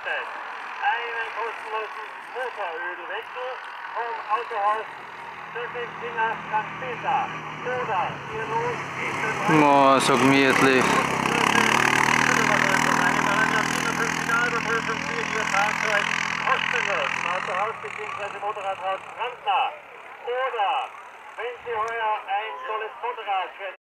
Möglichkeit, einen kostenlosen Motorölwechsel vom Autohaus Finger St. Peter oder hier los ist Oh, so gemütlich. Ihr Fahrzeug kostenlos im Autohaus bzw. Motorradhaus Brandner. Oder wenn Sie heuer ein tolles Motorrad für